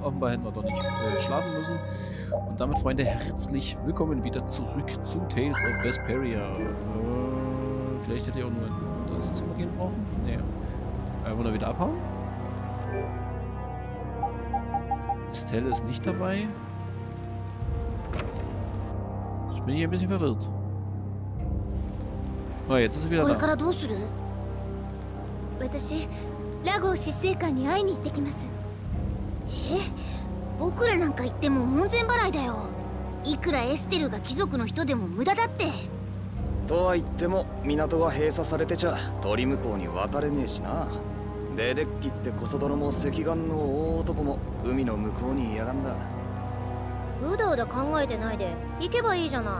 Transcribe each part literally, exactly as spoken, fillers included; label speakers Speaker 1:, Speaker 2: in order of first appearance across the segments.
Speaker 1: offenbar hätten wir doch nicht äh, schlafen müssen. Und damit, Freunde, herzlich willkommen wieder zurück zu Tales of Vesperia. Äh, vielleicht hätte ich auch nur in das Zimmer gehen brauchen. Nee. Äh, wollen wir wieder abhauen? Estelle ist nicht dabei. Jetzt bin ich ein bisschen verwirrt. Oh, jetzt ist sie wieder da.
Speaker 2: 私、ラゴー執政官に会いに行ってきます。え？僕らなんか行っても門前払いだよ。いくらエステルが貴族の人でも無駄だって。
Speaker 3: とは言っても港が閉鎖されてちゃ鳥向こうに渡れねえしな。デデッキってコソ泥も赤眼の大男も海の向こうにいやがんだ。
Speaker 4: うだうだ考えてないで行けばいいじゃない。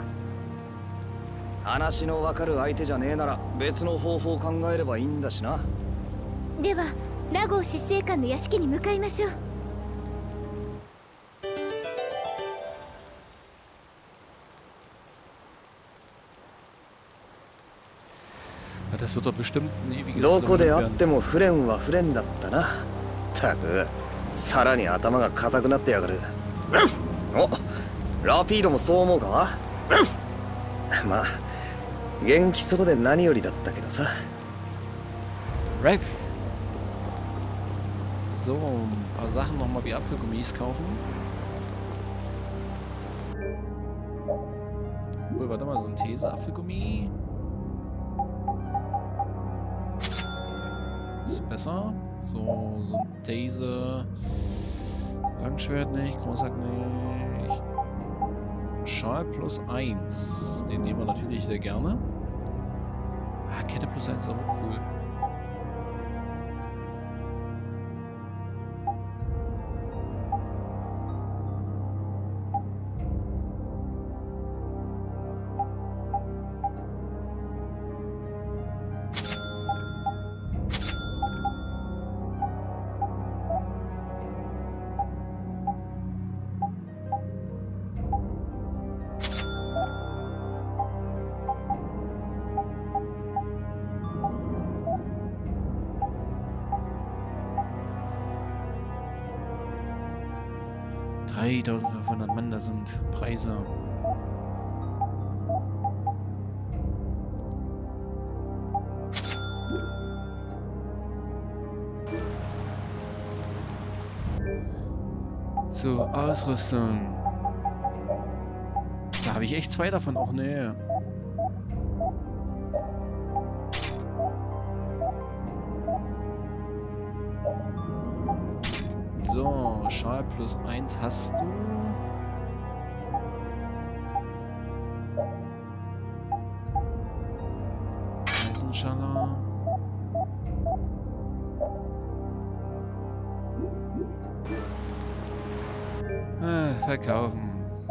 Speaker 3: 話のわかる相手じゃねえなら別の方法を考えればいいんだしな。
Speaker 2: では、ラゴー執政官の屋敷に向かいましょう。
Speaker 1: Das wird doch bestimmt ein ewiges
Speaker 3: どこであってもフレンはフレンだったな。たく、さらに頭が固くなってやがる。お、ラピードもそう思うか？まあ、元気そうで何よりだったけどさ。
Speaker 1: Right. So, ein paar Sachen nochmal wie Apfelgummis kaufen. Oh, warte mal, Synthese, Apfelgummi. Ist besser. So, Synthese. Langschwert nicht, Großhack nicht. Schal plus eins. Den nehmen wir natürlich sehr gerne. Ah, Kette plus eins ist auch cool. dreitausendfünfhundert Mann, das sind Preise. So, Ausrüstung. Da habe ich echt zwei davon. Auch ne. So, Schal plus eins hast du. Eisenschaller. Ah, verkaufen.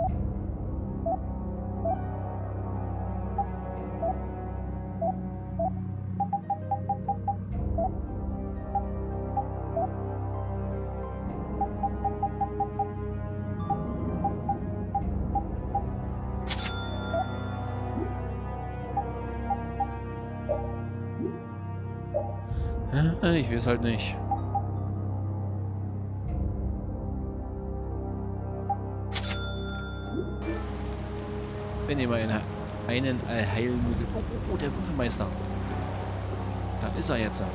Speaker 1: Ich weiß halt nicht. Wir nehmen mal einen, einen Allheilmittel. Oh, oh, oh, der Würfelmeister. Da ist er jetzt.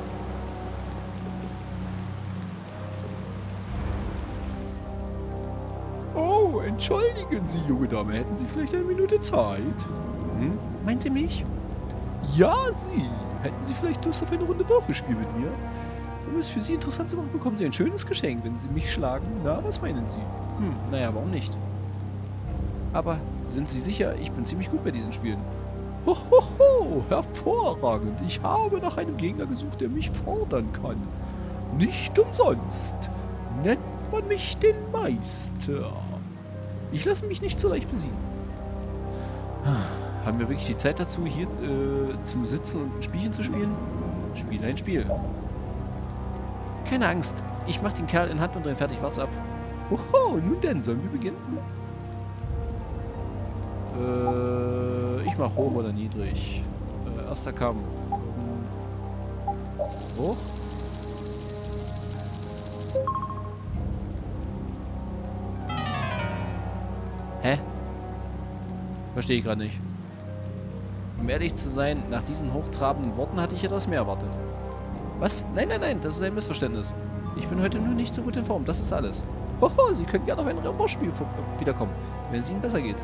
Speaker 1: Oh, entschuldigen Sie, junge Dame. Hätten Sie vielleicht eine Minute Zeit? Hm? Meinen Sie mich? Ja, Sie. Hätten Sie vielleicht Lust auf eine Runde Würfelspiel mit mir? Um es für Sie interessant zu machen, bekommen Sie ein schönes Geschenk, wenn Sie mich schlagen. Na, was meinen Sie? Hm, naja, warum nicht? Aber sind Sie sicher? Ich bin ziemlich gut bei diesen Spielen. Hohoho, hervorragend. Ich habe nach einem Gegner gesucht, der mich fordern kann. Nicht umsonst nennt man mich den Meister. Ich lasse mich nicht so leicht besiegen. Haben wir wirklich die Zeit dazu, hier äh, zu sitzen und ein Spielchen zu spielen? Spiel ein Spiel. Keine Angst. Ich mach den Kerl in Hand und dann fertig. Wart's ab. Oho, nun denn, sollen wir beginnen? Äh, ich mach hoch oder niedrig. Äh, erster Kampf. Hoch. Hä? Verstehe ich gerade nicht. Um ehrlich zu sein, nach diesen hochtrabenden Worten hatte ich etwas mehr erwartet. Was? Nein, nein, nein, das ist ein Missverständnis. Ich bin heute nur nicht so gut in Form, das ist alles. Hoho, Sie können gerne auf ein Rennspiel wiederkommen, wenn es Ihnen besser geht.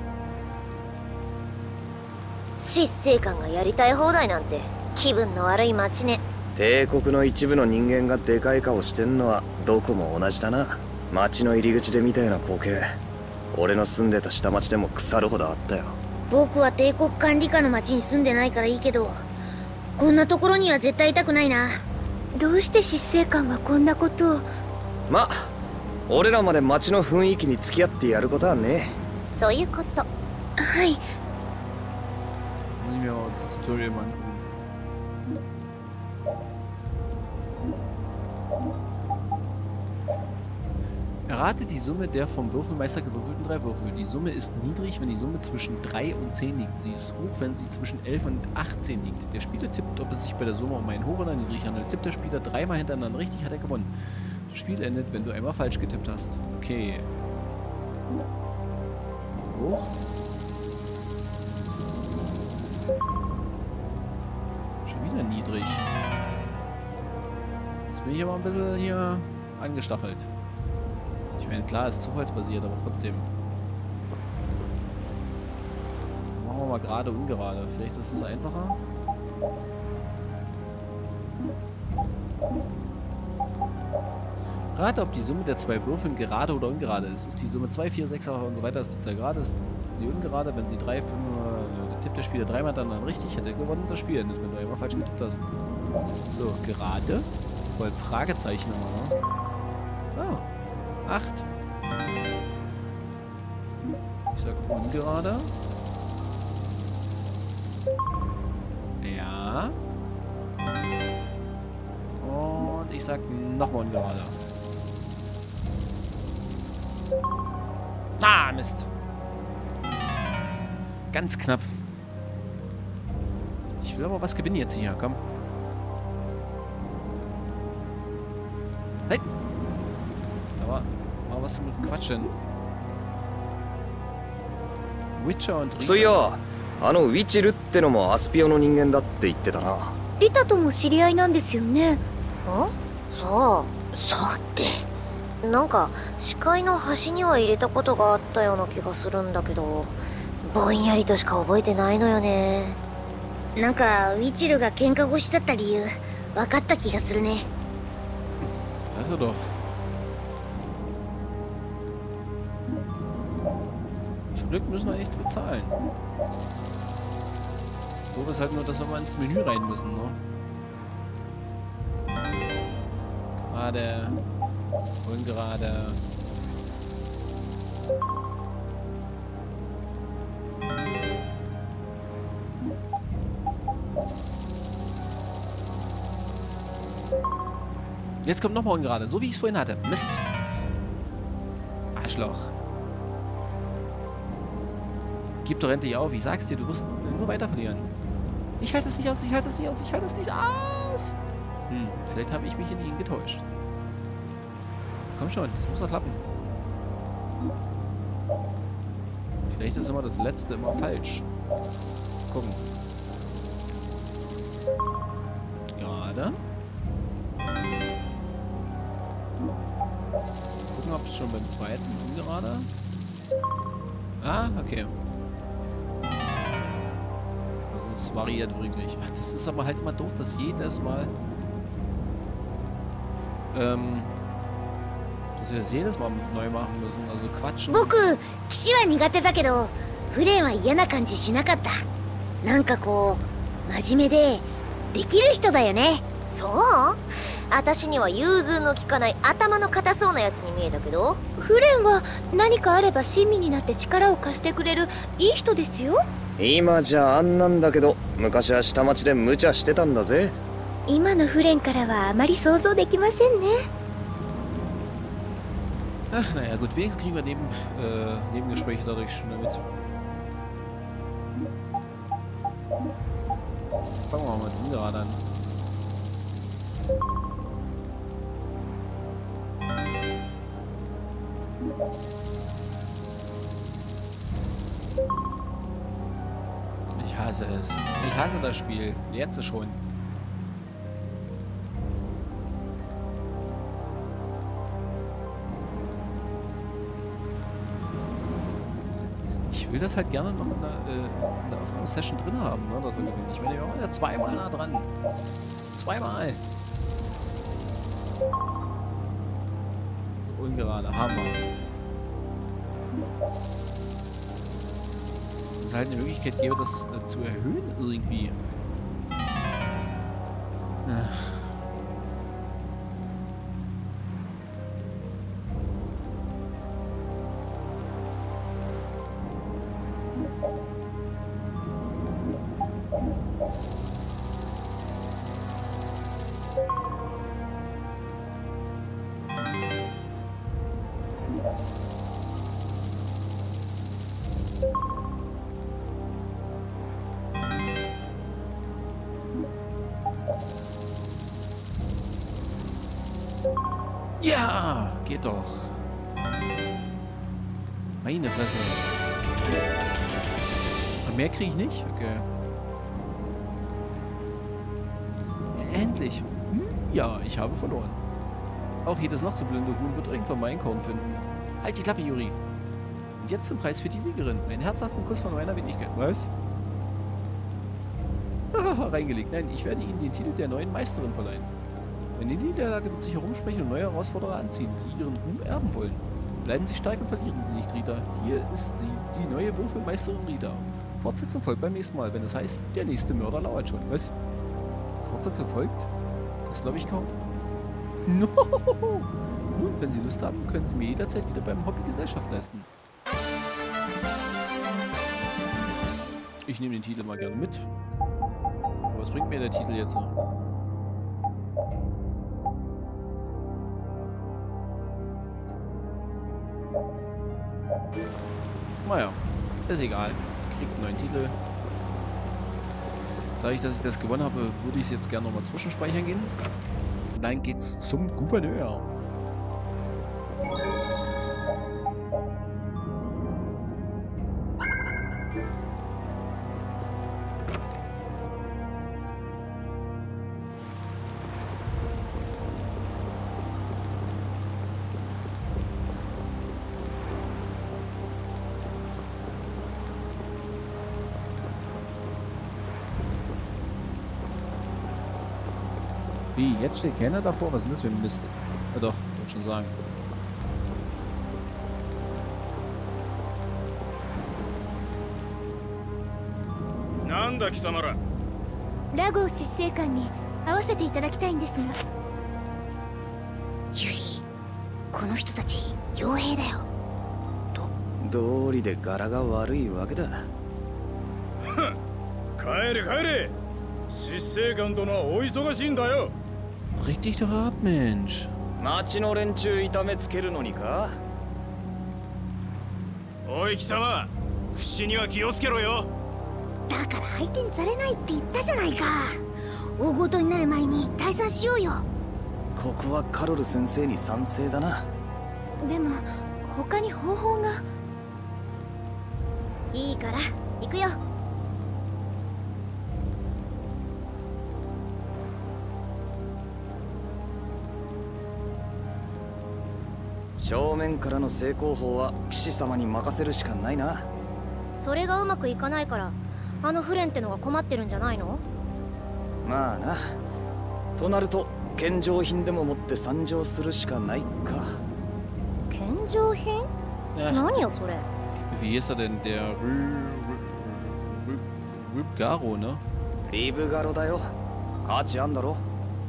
Speaker 4: 執政官がやりたい放題なんて気分の悪い街ね。
Speaker 3: 帝国の一部の人間がでかい顔してんのはどこも同じだな。街の入り口で見たような光景、俺の住んでた下町でも腐るほどあったよ。
Speaker 2: 僕は帝国管理下の町に住んでないからいいけど、こんなところには絶対いたくないな。どうして執政官はこんなことを。
Speaker 3: まあ俺らまで街の雰囲気に付き合ってやることはね。
Speaker 4: そういうこと。
Speaker 2: はい。
Speaker 1: Muss ich mir mal das Tutorial mal angucken. Errate die Summe der vom Würfelmeister gewürfelten drei Würfel. Die Summe ist niedrig, wenn die Summe zwischen drei und zehn liegt. Sie ist hoch, wenn sie zwischen elf und achtzehn liegt. Der Spieler tippt, ob es sich bei der Summe um einen hoch oder niedrig handelt. Tippt der Spieler dreimal hintereinander richtig, hat er gewonnen. Das Spiel endet, wenn du einmal falsch getippt hast. Okay. Hoch. Schon wieder niedrig. Jetzt bin ich aber ein bisschen hier angestachelt. Ich meine, klar, ist zufallsbasiert, aber trotzdem. Machen wir mal gerade, ungerade. Vielleicht ist es einfacher. Rate, ob die Summe der zwei Würfeln gerade oder ungerade ist. Ist die Summe zwei, vier, sechs und so weiter, ist die Zahl gerade, ist, ist sie ungerade. Wenn sie drei, fünf, äh, tippt der Spieler dreimal dann, dann richtig, hat er gewonnen, das Spiel endet, wenn du einmal falsch getippt hast. So, gerade. Voll Fragezeichen immer, ne? Ah, acht. Ich sag ungerade. Ja. Und ich sag nochmal ungerade. Ah, Mist. Ganz knapp. Ich will aber was gewinnen jetzt hier, komm. Hey! Da war, war was mit Quatschen. Witcher und Rita.
Speaker 3: そういや、あのウィチルってのもアスピオの人間だって言ってたな。
Speaker 2: リタとも知り合いなんですよね。
Speaker 4: あ、そう。
Speaker 2: そうって。
Speaker 4: なんか視界の端には入れたことがあったような気がするんだけど、ぼんやりとしか覚えてないのよね。
Speaker 2: なんかウィチルが喧嘩腰だった理由分かった気がするね。
Speaker 1: Also doch. Zum Glück müssen wir nichts bezahlen. So ist halt nur, dass wir mal ins Menü rein müssen, ne? Gerade. Ungerade. Jetzt kommt nochmal ungerade, so wie ich es vorhin hatte. Mist. Arschloch. Gib doch endlich auf, ich sag's dir, du wirst nur weiter verlieren. Ich halte es nicht aus, ich halte es nicht aus, ich halte es nicht aus. Hm, vielleicht habe ich mich in ihn getäuscht. Komm schon, das muss doch klappen. Vielleicht ist immer das letzte immer falsch. Gucken. Gerade. Gucken, ob es schon beim zweiten ungerade. Ah, okay. Das ist variiert wirklich. Ach, das ist aber halt immer doof, dass jedes Mal ähm dass wir das jedes Mal neu machen müssen. Also quatschen.
Speaker 2: 僕、騎士は苦手だけど、フレンは嫌な感じしなかった。なんかこう真面目でできる人だよね。
Speaker 4: そう？私には融通の利かない頭の固そうなやつに見えたけど。
Speaker 2: フレンは何かあれば親身になって力を貸してくれるいい人ですよ。
Speaker 3: 今じゃあんなんだけど、昔は下町で無茶してたんだぜ。
Speaker 2: 今のフレンからはあまり想像できませんね。
Speaker 1: Ach, naja, gut, wenigstens kriegen wir neben, äh, Nebengespräche dadurch schon damit. Fangen wir mal mit ungerade an. hasse es. Ich hasse das Spiel. Jetzt schon. Ich will das halt gerne noch in der, äh, in der Aufnahmesession drin haben, ne? Das will ich nicht. Wenn ich auch zweimal nah dran. Zweimal. Ungerade. Hammer. Dass es halt eine Möglichkeit gäbe, das äh, zu erhöhen irgendwie. Ach. Ja, geht doch. Meine Fresse. Und mehr kriege ich nicht? Okay. Endlich. Hm? Ja, ich habe verloren. Auch jedes noch so blinde Huhn wird irgendwann mein Korn finden. Halt die Klappe, Yuri. Und jetzt zum Preis für die Siegerin. Einen herzhaften Kuss von meiner Wenigkeit. Was? Haha, reingelegt. Nein, ich werde Ihnen den Titel der neuen Meisterin verleihen. Wenn die Niederlage wird sich herumsprechen und neue Herausforderer anziehen, die ihren Ruhm erben wollen. Bleiben Sie stark und verlieren Sie nicht, Rita. Hier ist sie, die neue Würfelmeisterin Rita. Fortsetzung folgt beim nächsten Mal, wenn es heißt, der nächste Mörder lauert schon. Was? Fortsetzung folgt? Das glaube ich kaum. No! Nun, wenn Sie Lust haben, können Sie mir jederzeit wieder beim Hobby Gesellschaft leisten. Ich nehme den Titel mal gerne mit. Was bringt mir der Titel jetzt noch? Naja, ist egal. Ich kriege einen neuen Titel. Dadurch, dass ich das gewonnen habe, würde ich es jetzt gerne nochmal zwischenspeichern gehen. Und dann geht's zum Gouverneur. Wie, jetzt steht keiner davor? Was ist denn das für ein Mist? Ja doch, wollte schon sagen.
Speaker 5: Nanda, Kisamara?
Speaker 2: ラゴー執政官に会わせていただきたいんですが。ユリ、この人たち傭兵だよ。
Speaker 3: 道理で柄が悪いわけだ。
Speaker 5: 帰れ帰れ。執政官殿はお忙しいんだよ。
Speaker 1: Reg dich doch ab, Mensch.
Speaker 3: 町の連中痛めつけるのにか。
Speaker 5: おい貴様、口には気をつけろよ。
Speaker 2: だから相手にされないって言ったじゃないか。大ごとになる前に退散しようよ。
Speaker 3: ここはカロル先生に賛成だな。
Speaker 2: でも他に方法が。
Speaker 4: いいから行くよ。
Speaker 3: 正面からの正攻法は騎士様に任せるしかないな。
Speaker 4: それがうまくいかないからあのフレンってのが困ってるんじゃないの？
Speaker 3: まあな。となると献上品でも持って参上するしかないか。
Speaker 4: 献上品？何よそれ。
Speaker 1: Wie ist er denn? Der Rübgaro, ne?
Speaker 3: リブガロだよ。価値あんだろ。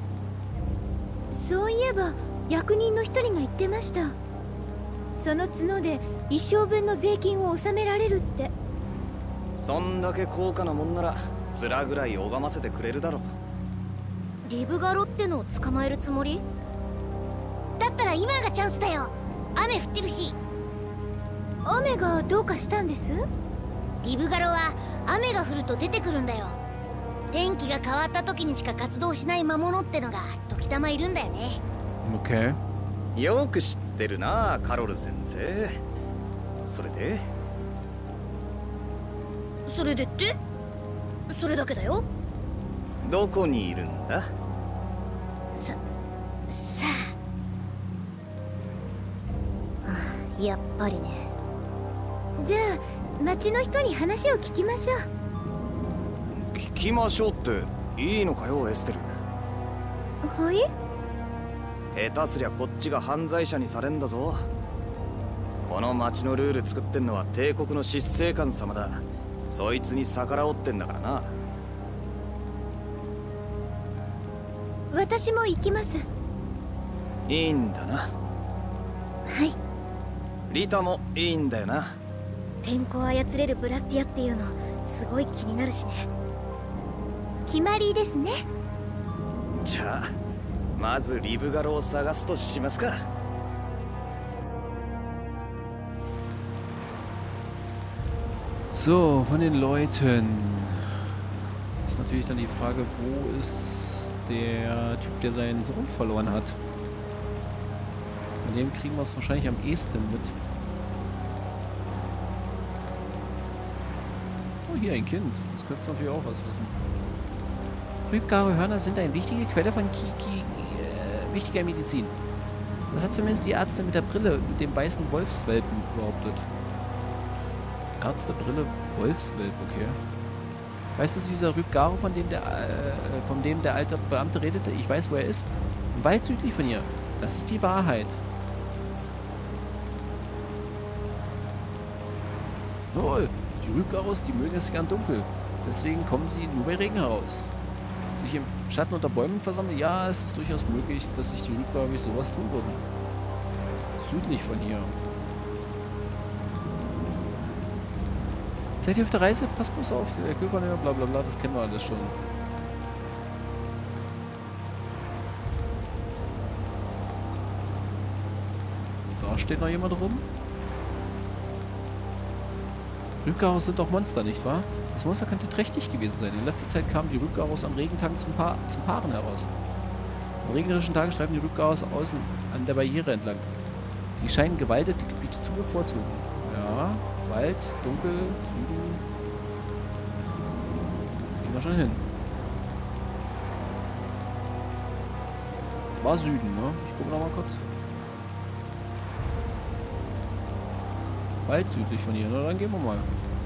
Speaker 2: そういえば役人の一人が言ってました。その角で一生分の税金を納められるって。
Speaker 3: そんだけ高価なもんなら面ぐらい拝ませてくれるだろ。
Speaker 4: リブガロってのを捕まえるつもり？
Speaker 2: だったら今がチャンスだよ。雨降ってるし。雨がどうかしたんです？リブガロは雨が降ると出てくるんだよ。天気が変わった時にしか活動しない魔物ってのが時たまいるんだよね。
Speaker 1: Okay.
Speaker 3: よく知ってるな、カロル先生。それで？
Speaker 4: それでって？
Speaker 2: それだけだよ。
Speaker 3: どこにいるんだ？
Speaker 2: ささ
Speaker 4: あ、やっぱりね。
Speaker 2: じゃあ町の人に話を聞きましょう。
Speaker 3: 聞きましょうっていいのかよ、エステル。
Speaker 2: はい。
Speaker 3: 下手すりゃこっちが犯罪者にされんだぞ。この町のルール作ってんのは帝国の執政官様だ。そいつに逆らおってんだからな。
Speaker 2: 私も行きます。
Speaker 3: いいんだな。
Speaker 2: はい。
Speaker 3: リタもいいんだよな。
Speaker 4: 天候操れるブラスティアっていうのすごい気になるしね。
Speaker 2: 決まりですね。
Speaker 3: じゃあまずリブガロを探すとしますか。
Speaker 1: So, von den Leuten ist natürlich dann die Frage, wo ist der Typ, der seinen Sohn verloren hat? Von dem kriegen wir es wahrscheinlich am ehesten mit. Oh, hier ein Kind. Das könnte natürlich auch was wissen. Rübgare Hörner sind eine wichtige Quelle von Kiki, äh, wichtiger Medizin. Das hat zumindest die Ärzte mit der Brille mit dem weißen Wolfswelpen behauptet. Ärztebrille, Wolfswelp, okay. Weißt du, dieser Rübgaro, von dem der, äh, von dem der alte Beamte redete? Ich weiß, wo er ist. Weit südlich von hier. Das ist die Wahrheit. Oh, die Rübgaros, die mögen es gern dunkel. Deswegen kommen sie nur bei Regen heraus. Sich im Schatten unter Bäumen versammeln? Ja, es ist durchaus möglich, dass sich die Rübgaros sowas tun würden. Südlich von hier. Seid ihr auf der Reise? Passt bloß auf, der Kühlvernehmer, bla bla bla, das kennen wir alles schon. Da steht noch jemand rum. Rübgaros sind doch Monster, nicht wahr? Das Monster könnte trächtig gewesen sein. In letzter Zeit kamen die Rübgaros an Regentagen zum, pa zum Paaren heraus. An regnerischen Tagen streifen die Rübgaros außen an der Barriere entlang. Sie scheinen gewaldete Gebiete zu bevorzugen. Ja, Wald, dunkel, Süden. Gehen wir schon hin. War Süden, ne? Ich gucke noch mal kurz. Wald südlich von hier, ne? Dann gehen wir mal.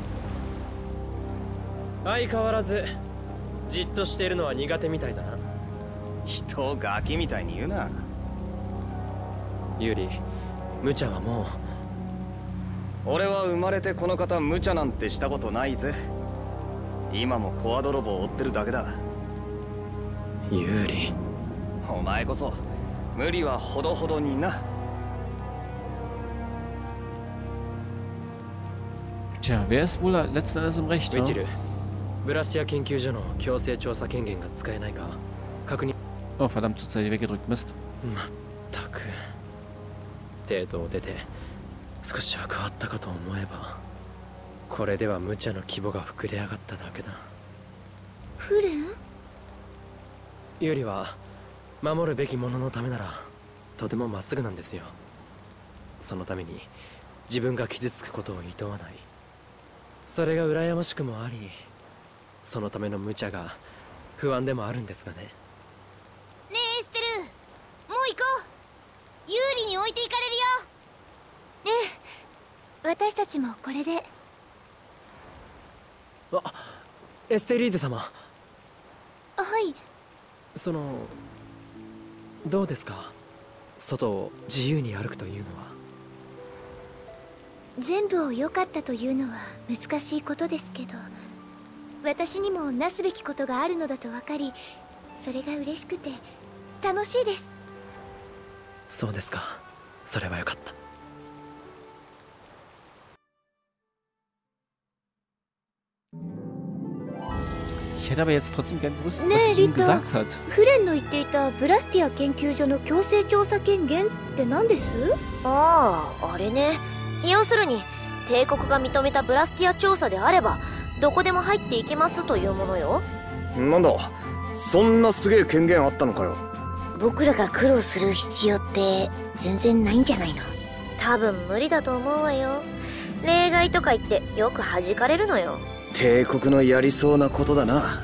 Speaker 6: 相変わらずじっとしているのは苦手みたいだな。
Speaker 3: 人をガキみたいに言うな。
Speaker 6: ユーリ、無茶はもう。
Speaker 3: 俺は生まれてこの方無茶なんてしたことないぜ。今もコア泥棒を追ってるだけだ。
Speaker 6: ユーリ、
Speaker 3: お前こそ無理はほどほどにな。
Speaker 1: Tja, wer ist wohl letzten Endes im Recht?
Speaker 6: ウィチル、ブラスティア研究所の強制調査権限が使えないか確認。
Speaker 1: Oh, verdammt, zur Zeit weggedrückt. Mist.
Speaker 6: まったく。程度を出て少しは変わったかと思えば、これでは無茶の規模が膨れ上がっただけだ。
Speaker 2: フレン？
Speaker 6: ユーリは守るべきもののためならとてもまっすぐなんですよ。そのために自分が傷つくことを厭わない。それが羨ましくもあり、そのための無茶が不安でもあるんですがね。
Speaker 2: ねえエステル、もう行こう。ユーリに置いていかれるよ。ええ、私たちもこれで。
Speaker 6: あ、エステリーゼ様。
Speaker 2: はい。
Speaker 6: そのどうですか、外を自由に歩くというのは。
Speaker 2: 全部を良かったというのは難しいことですけど、私にもなすべきことがあるのだと分かり、それが嬉しくて楽しいです。
Speaker 6: そうですか、それはよかった。
Speaker 1: Ich hätte aber jetzt trotzdem gern gewusst,
Speaker 2: ね
Speaker 1: was
Speaker 2: え
Speaker 1: sie
Speaker 2: リ
Speaker 1: ihm
Speaker 2: タ、
Speaker 1: gesagt hat.
Speaker 2: フレンの言っていたブラスティア研究所の強制調査権限って何です？
Speaker 4: ああ、あれね。要するに帝国が認めたブラスティア調査であればどこでも入っていけますというものよ。
Speaker 3: なんだ、そんなすげえ権限あったのかよ。
Speaker 2: 僕らが苦労する必要って全然ないんじゃないの？
Speaker 4: 多分無理だと思うわよ。例外とか言ってよく弾かれるのよ。
Speaker 3: 帝国のやりそうなことだな。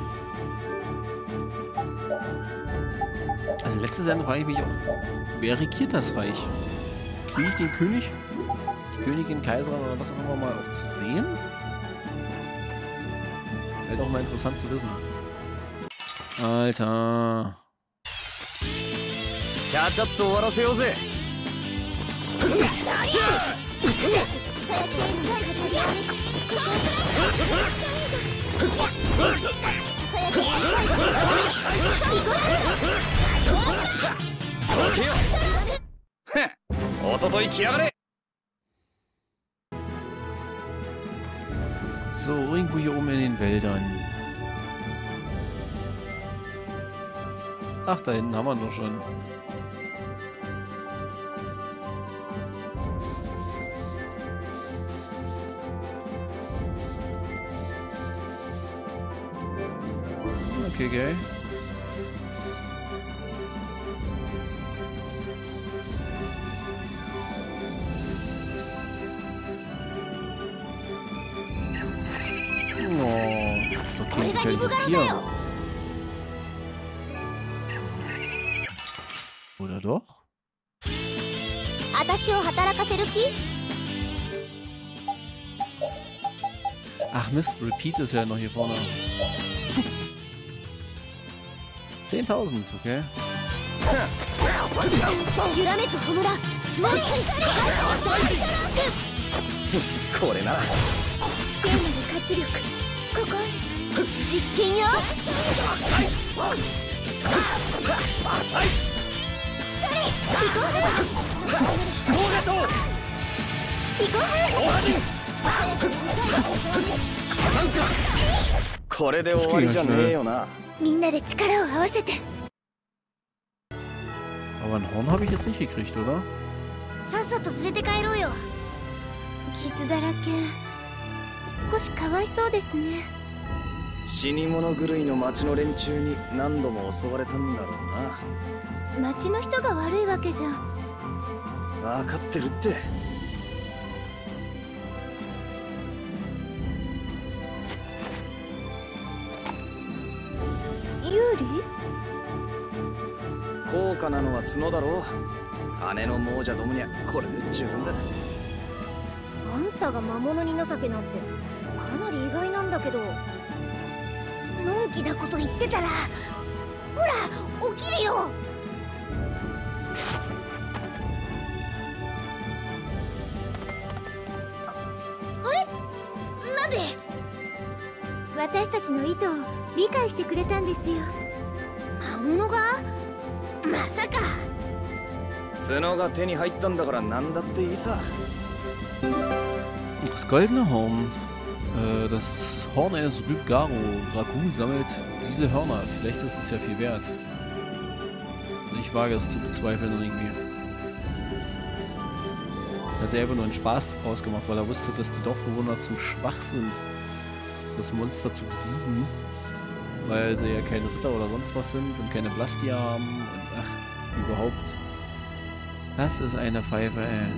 Speaker 1: Also letzte Sendung frage ich mich auch, wer regiert das Reich? Kriege ich den König, die Königin, Kaiserin oder was auch immer mal auch zu sehen? Wäre doch mal interessant zu wissen. Alter.
Speaker 3: ちゃちゃっと終わらせようぜ。 おととい来やがれ。
Speaker 1: So, irgendwo hier oben in den Wäldern. Ach, da hinten haben wir noch schon. Okay, geil. Oh, ist doch kein gefährliches Tier. Oder doch? Ach Mist, Repeat ist ja noch hier vorne. zehntausend, okay.
Speaker 3: これな。 これで終わりじゃねえよな。
Speaker 2: みんなで力を合わせて。
Speaker 1: Aber ein Horn habe ich jetzt nicht gekriegt, oder?
Speaker 2: さっさと連れて帰ろうよ。傷だらけ。少しかわいそうですね。
Speaker 3: 死に物狂いの町の連中に何度も襲われたんだろうな。
Speaker 2: 町の人が悪いわけじゃ。
Speaker 3: 分かってるって。 高価なのは角だろう。姉の亡者どもにはこれで十分だ。
Speaker 4: あんたが魔物に情けなんてかなり意外なんだけど。
Speaker 2: のんきなこと言ってたら、ほら起きるよ。あ、あれ？なんで？私たちの意図を理解してくれたんですよ。魔物が？ まさか
Speaker 3: 角が手に入ったんだから何だっていいさ。
Speaker 1: Das goldene Horn. Äh, das Horn eines Rübgaro. Ragu sammelt diese Hörner. Vielleicht ist es ja viel wert. Ich wage es zu bezweifeln irgendwie. Hat er einfach nur einen Spaß draus gemacht, weil er wusste, dass die Dorfbewohner zu schwach sind, das Monster zu besiegen. Weil sie ja keine Ritter oder sonst was sind und keine Blastia haben und ach, überhaupt. Das ist eine Pfeife, ey.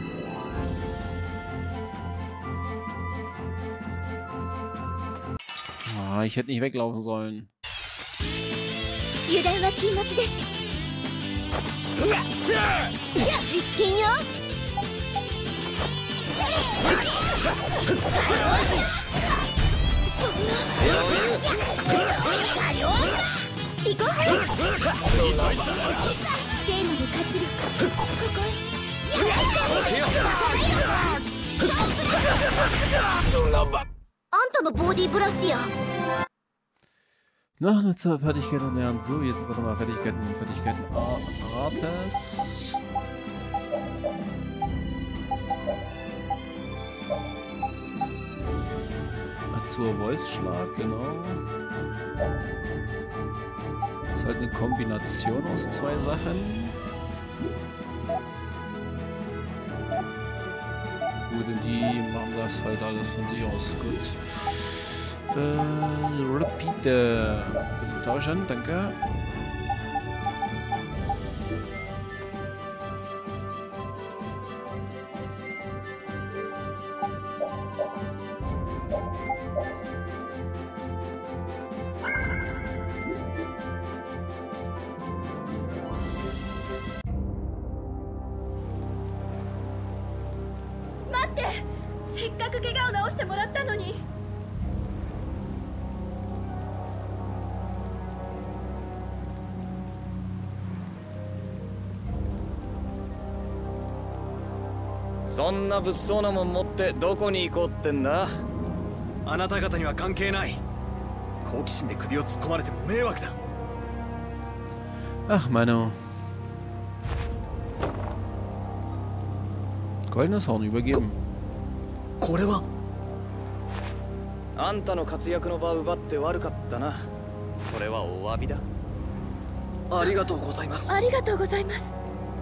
Speaker 1: Ah, ich hätte nicht weglaufen sollen. Noch eine zur Fertigkeit lernen. So, jetzt warte mal, Fertigkeiten, Fertigkeiten Artes. Zur Wolfsschlag, genau. Ist halt eine Kombination aus zwei Sachen. Gut, und die machen das halt alles von sich aus. Gut. Äh, Repeater. Bitte tauschen, danke.
Speaker 7: て、せっかく怪我を治してもらったのに。
Speaker 3: そんな物騒なもん持ってどこに行こうってんだ。
Speaker 8: あなた方には関係ない。好奇心で首を突っ込まれても迷惑だ。
Speaker 1: Ach, Mano. Goldenes Horn übergeben.
Speaker 8: これは
Speaker 3: あんたの活躍の場を奪って悪かったな。それはお詫びだ。
Speaker 8: ありがとうございます。
Speaker 7: ありがとうございます。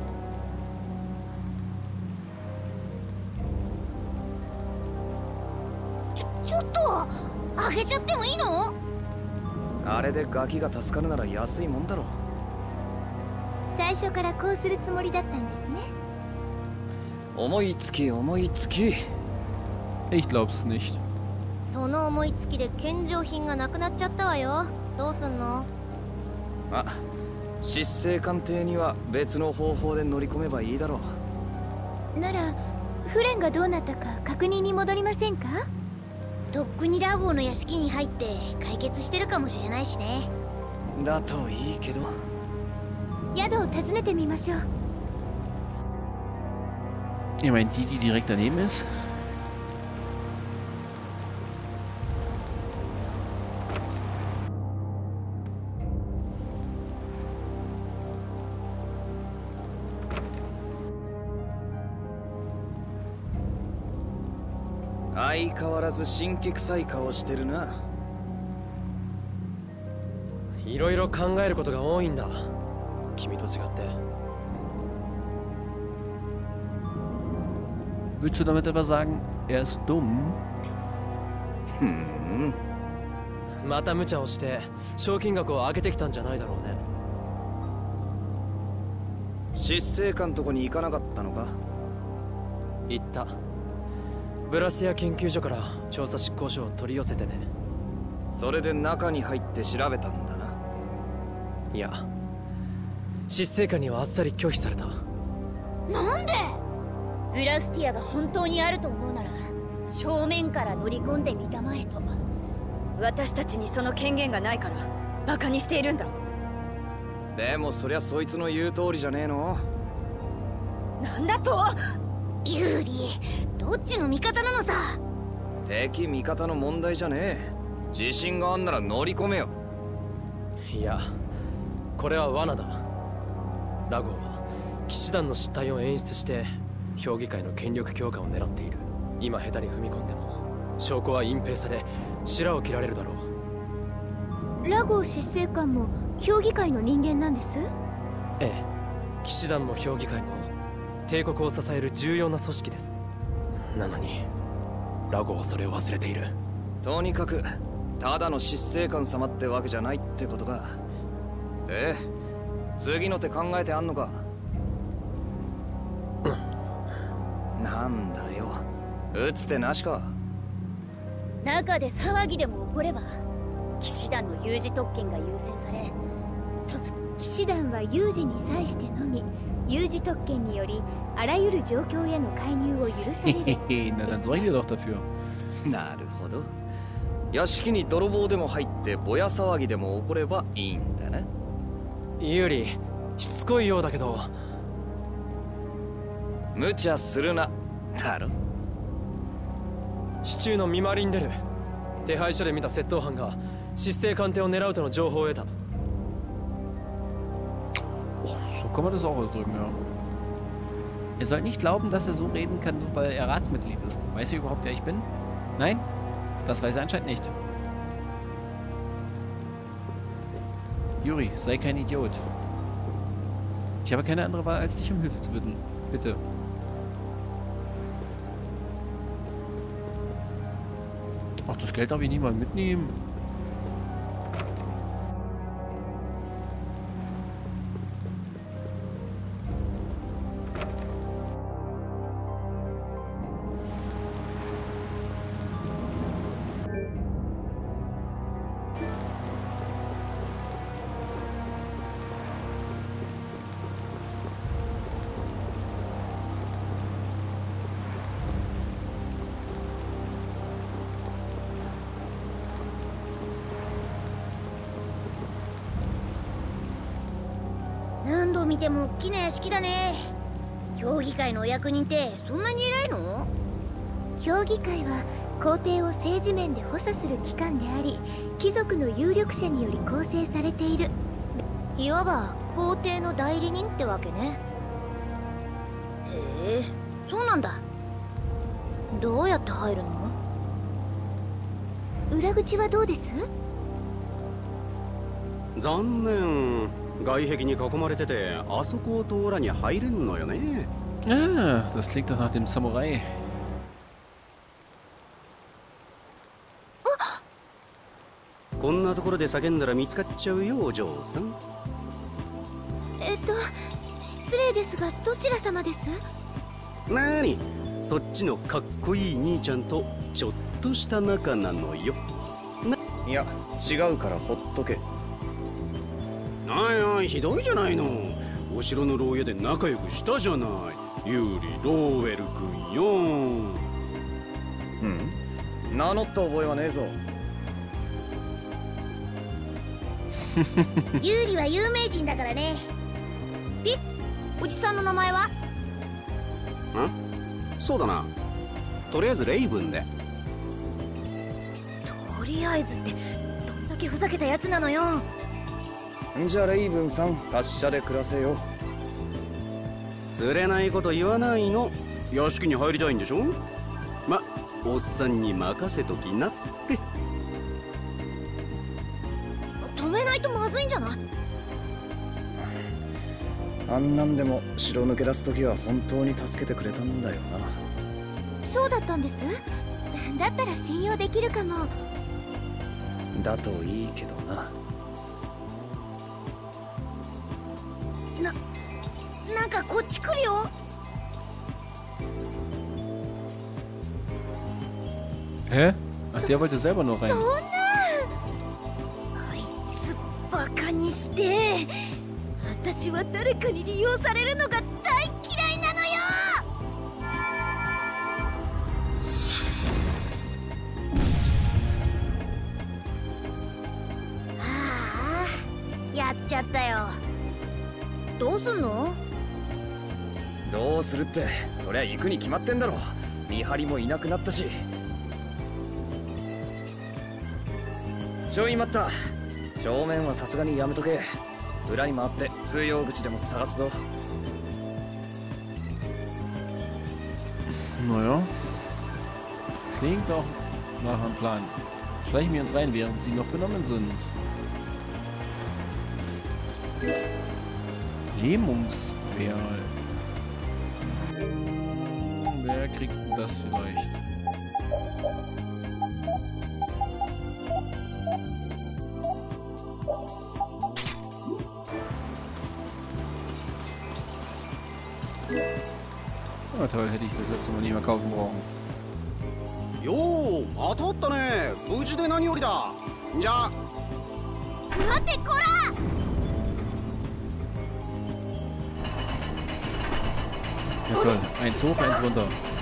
Speaker 2: ちょっとあげちゃってもいいの？
Speaker 3: あれでガキが助かるなら安いもんだろ。
Speaker 2: 最初からこうするつもりだったんですね。
Speaker 3: 思いつき思いつき。
Speaker 1: Ich glaub's nicht.
Speaker 4: その思いつきで献上品がなくなっちゃったわよ。どうすんの？
Speaker 3: あ、執政官邸には別の方法で乗り込めばいいだろ
Speaker 2: う。ならフレンがどうなったか確認に戻りませんか？とっくにラゴーの屋敷に入って解決してるかもしれないしね。
Speaker 3: だといいけど。
Speaker 2: 宿を訪ねてみましょう。
Speaker 1: Ihr meint die, die direkt daneben ist?
Speaker 3: Hm. 相変わらず神経臭い顔してるな。
Speaker 6: いろいろ考えることが多いんだ。君と違って。
Speaker 1: Willst du damit etwa sagen, er ist dumm?
Speaker 3: ふん。
Speaker 6: また無茶をして賞金額を上げてきたんじゃないだろうね。
Speaker 3: 執政官とこに行かなかったのか？
Speaker 6: 行った。ブラシア研究所から調査執行書を取り寄せてね。
Speaker 3: それで中に入って調べたんだな。
Speaker 6: いや、執政官にはあっさり拒否された。
Speaker 2: なんで？
Speaker 7: ブラスティアが本当にあると思うなら正面から乗り込んでみたまえと。私たちにその権限がないからバカにしているんだ。
Speaker 3: でもそりゃそいつの言う通りじゃねえの。
Speaker 7: なんだと？
Speaker 2: ユーリ、どっちの味方なのさ。
Speaker 3: 敵味方の問題じゃねえ。自信があんなら乗り込めよ。
Speaker 6: いや、これは罠だ。ラゴーは騎士団の失態を演出して評議会の権力強化を狙っている。今下手に踏み込んでも証拠は隠蔽され白を切られるだろう。
Speaker 2: ラゴー執政官も評議会の人間なんです？
Speaker 6: ええ、騎士団も評議会も帝国を支える重要な組織です。なのにラゴーはそれを忘れている。
Speaker 3: とにかくただの執政官様ってわけじゃないってことか。で、次の手考えてあんのか？なんだよ、打つ手なしか。
Speaker 7: 中で騒ぎでも起これば騎士団の有事特権が優先され、
Speaker 2: 騎士団は有事に際してのみ有事特権によりあらゆる状況への介入を許される。
Speaker 1: Na, dann sorgen wir doch dafür.
Speaker 3: なるほど。屋敷に泥棒でも入ってぼや騒ぎでも起こればいいんだな。
Speaker 6: ユーリ、しつこいようだけど。
Speaker 3: 無茶するな、だろ。
Speaker 6: 市中の見回りに出る。手配書で見た窃盗犯が執政官邸を狙うとの情報を得た。
Speaker 1: Oh, so kann man das auch ausdrücken, ja. Ihr sollt nicht glauben, dass er so reden kann, nur weil er Ratsmitglied ist. Weiß er überhaupt, wer ich bin? Nein? Das weiß er anscheinend nicht. Yuri, sei kein Idiot. Ich habe keine andere Wahl, als dich um Hilfe zu bitten. Bitte. Ach, das Geld darf ich niemand mitnehmen.
Speaker 2: う見ても大きな屋敷だね。評議会のお役人ってそんなに偉いの？
Speaker 9: 評議会は皇帝を政治面で補佐する機関であり、貴族の有力者により構成されている。
Speaker 4: いわば皇帝の代理人ってわけね。
Speaker 2: へえ、そうなんだ。
Speaker 4: どうやって入るの？
Speaker 9: 裏口はどうです？
Speaker 10: 残念。外壁に囲まれてて、あそこを通らに入れんのよね。
Speaker 1: Ah, das klingt doch nach dem Samurai.
Speaker 10: こんなところで叫んだら見つかっちゃうよ、お嬢さん。
Speaker 9: えっと、失礼ですが、どちら様です？
Speaker 10: なーに、そっちのかっこいい兄ちゃんとちょっとした仲なのよ。
Speaker 3: いや、違うからほっとけ。
Speaker 10: なやいや、ひどいじゃないの。お城の牢屋で仲良くしたじゃない。ユーリ・ローウェル君よ。
Speaker 3: うん、名乗った覚えはねえぞ。
Speaker 2: ユーリは有名人だからね。で、おじさんの名前は？
Speaker 10: ん？そうだな。とりあえずレイブンで。
Speaker 4: とりあえずってどんだけふざけたやつなのよ。
Speaker 3: じゃあレイブンさん、達者で暮らせよ。
Speaker 10: 釣れないこと言わないの。屋敷に入りたいんでしょ。ま、おっさんに任せときなって。
Speaker 4: 止めないとまずいんじゃない？
Speaker 3: あんなんでも城抜け出す時は本当に助けてくれたんだよな。
Speaker 9: そうだったんです。だったら信用できるかも。
Speaker 3: だといいけどな。
Speaker 2: な、なんかこっち来るよ。
Speaker 1: Hä? Ach, der wollte selber nur rein.
Speaker 2: そんな。あいつバカにして。私は誰かに利用されるのが大嫌いなのよ。ああ、やっちゃったよ。どうすんの？
Speaker 3: どうするって、そりゃ行くに決まってんだろ。見張りもいなくなったし。ちょい待った。正面はさすがにやめとけ。裏に回って通用口でも探すぞ。
Speaker 1: Naja. Klingt doch nach einem Plan. Schleichen wir uns rein, während sie noch benommen sind. Lähmungswerl. Wer kriegt denn das vielleicht? Ah, toll, hätte ich das letzte Mal nicht mehr kaufen brauchen.
Speaker 10: よう、当たったね。無事で何よりだ。じゃあ。
Speaker 2: 待ってこら。
Speaker 1: Ja toll, eins hoch, eins runter.